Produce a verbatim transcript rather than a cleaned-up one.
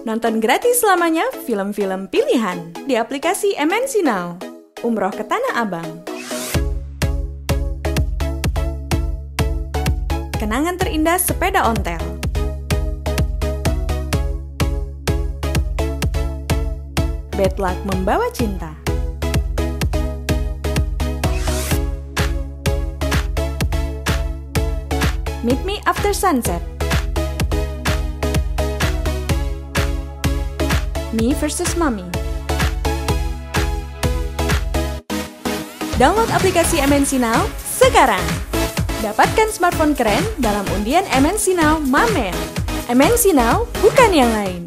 Nonton gratis selamanya film-film pilihan di aplikasi M N C Now. Umroh ke Tanah Abang. Kenangan terindah sepeda ontel. Bad luck membawa cinta. Meet Me After Sunset. Me versus Mommy. Download aplikasi M N C Now sekarang. Dapatkan smartphone keren dalam undian M N C Now Mamen. M N C Now bukan yang lain.